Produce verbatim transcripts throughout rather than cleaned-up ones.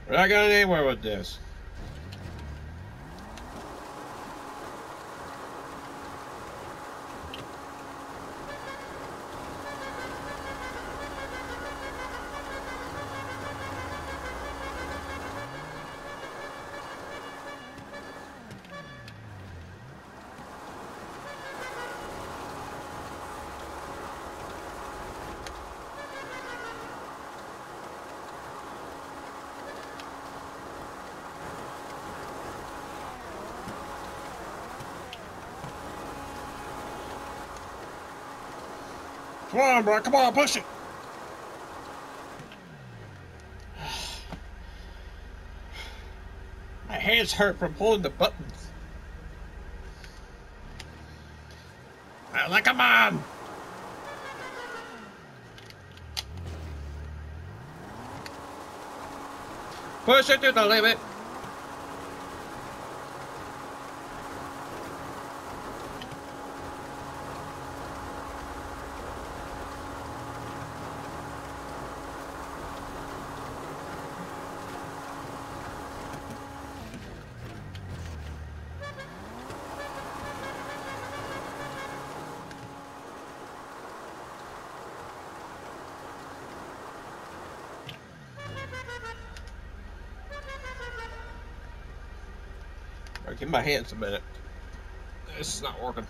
We're not going anywhere with this. Come on, bro. Come on, push it. My hands hurt from pulling the buttons. Well, like, come on. Push it to the limit. Alright, give my hands a minute. This is not working.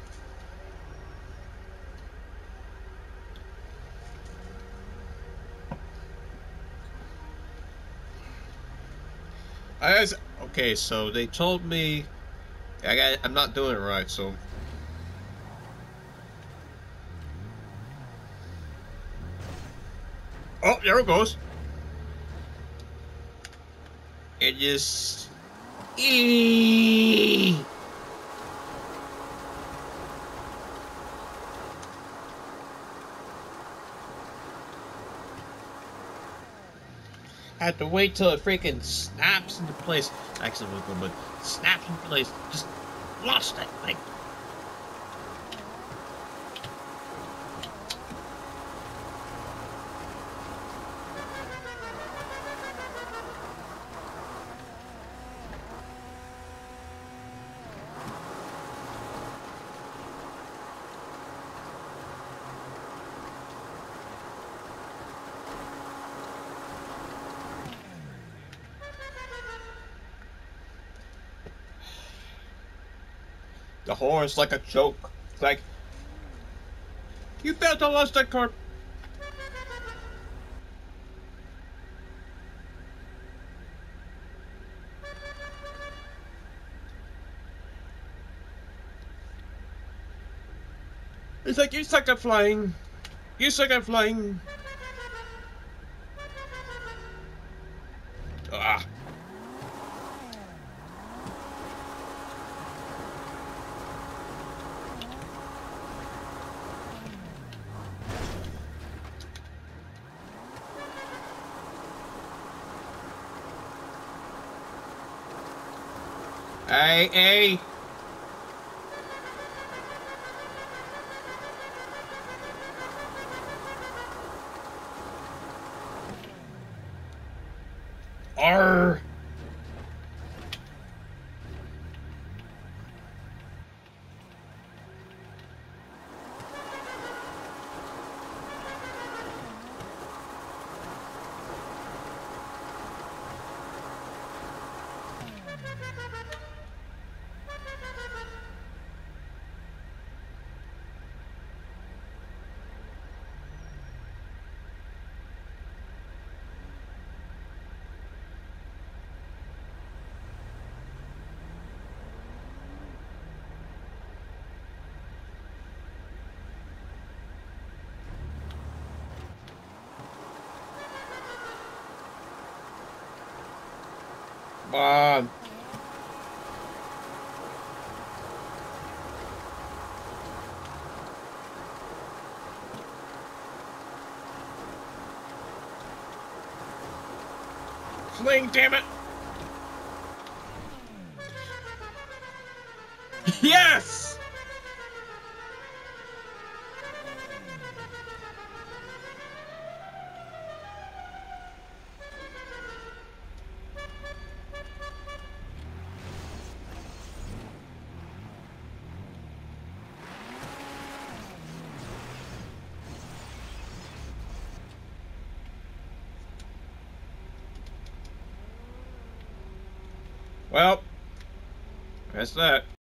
I was, okay, so they told me I got I'm not doing it right, so oh, there it goes. It just eee. I have to wait till it freaking snaps into place. Actually, but snaps into place. Just lost that thing. The horn's like a joke. It's like, you failed to launch that car. It's like, you suck at flying. You suck at flying. Ah. Hey, hey. Arr. Come on. Fling, damn it. Yes! Well, that's that.